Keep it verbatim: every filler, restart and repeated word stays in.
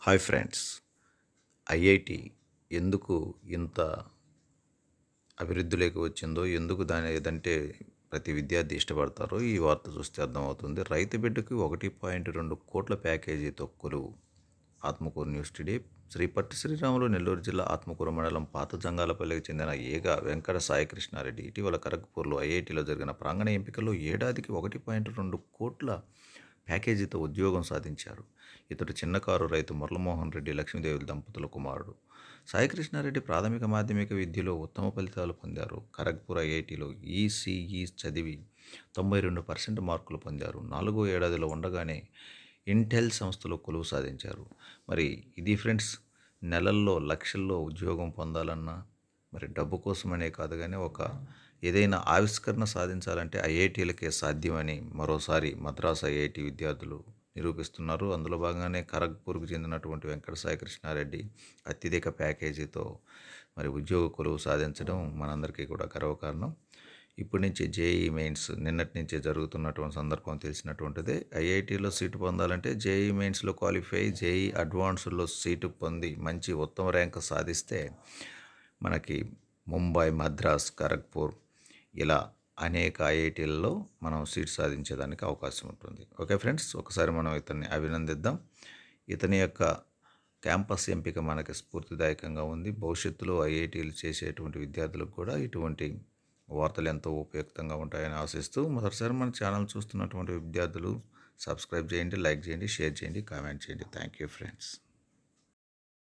Hi friends, IIT ఎందుకు ఇంత అభివృద్ధిలోకి వచ్చిందో, ఎందుకు దాని ఏదంటే ప్రతి విద్యార్థి ఇష్టపడతారో ఈ వార్త చూస్తే అర్థమవుతుంది. రైతు బిడ్డకు ఒకటి పాయింట్ రెండు కోట్ల ప్యాకేజీతో కొలువు. Atmakur news today. శ్రీ పట్టి శ్రీరాములు నెల్లూరు జిల్లా ఆత్మకూరు మండలం పాత జంగాలపల్లికి చెందిన ఏగ వెంకట సాయికృష్ణారెడ్డి ఇటీవల ఖరగ్పూర్లో ఐఐటిలో జరిగిన ప్రాంగణ ఎంపికల్లో ఏడాదికి ఒకటి పాయింట్ రెండు కోట్ల ప్యాకేజీతో ఉద్యోగం సాధించారు. ఇతడు చిన్నకారు రైతు మురళమోహన్ రెడ్డి లక్ష్మీదేవి దంపతుల కుమారుడు. సాయికృష్ణారెడ్డి ప్రాథమిక మాధ్యమిక విద్యలో ఉత్తమ ఫలితాలు పొందారు. ఖరగ్పూర్ ఐఐటిలో ఈసీఈ చదివి తొంభై రెండు పర్సెంట్ మార్కులు పొందారు. నాలుగో ఏడాదిలో ఉండగానే ఇంటెల్ సంస్థలో కొలువు సాధించారు. మరి ఇది ఫ్రెండ్స్, నెలల్లో లక్షల్లో ఉద్యోగం పొందాలన్నా మరి డబ్బు కోసమనే కాదు కానీ ఒక ఏదైనా ఆవిష్కరణ సాధించాలంటే ఐఐటీలకే సాధ్యమని మరోసారి మద్రాసు ఐఐటి విద్యార్థులు నిరూపిస్తున్నారు. అందులో భాగంగానే ఖరగ్పూర్కు చెందినటువంటి వెంకట సాయి కృష్ణారెడ్డి అత్యధిక ప్యాకేజీతో మరి ఉద్యోగ కొలువు సాధించడం మనందరికీ కూడా గర్వకారణం. ఇప్పటి నుంచి జేఈ మెయిన్స్ నిన్నటి నుంచే జరుగుతున్నటువంటి సందర్భం తెలిసినటువంటిదే. ఐఐటీలో సీటు పొందాలంటే జేఈ మెయిన్స్లో క్వాలిఫై, జేఈ అడ్వాన్స్లో సీటు పొంది మంచి ఉత్తమ ర్యాంక్ సాధిస్తే మనకి ముంబై, మద్రాస్, ఖరగ్పూర్ ఇలా అనేక ఐఐటీలలో మనం సీట్ సాధించేదానికి అవకాశం ఉంటుంది. ఓకే ఫ్రెండ్స్, ఒకసారి మనం ఇతన్ని అభినందిద్దాం. ఇతని యొక్క క్యాంపస్ ఎంపిక మనకి స్ఫూర్తిదాయకంగా ఉంది. భవిష్యత్తులో ఐఐటీలు చేసేటువంటి విద్యార్థులకు కూడా ఇటువంటి వార్తలు ఎంతో ఉపయుక్తంగా ఉంటాయని ఆశిస్తూ మొదటిసారి మన ఛానల్ చూస్తున్నటువంటి విద్యార్థులు సబ్స్క్రైబ్ చేయండి, లైక్ చేయండి, షేర్ చేయండి, కామెంట్ చేయండి. Thank you friends.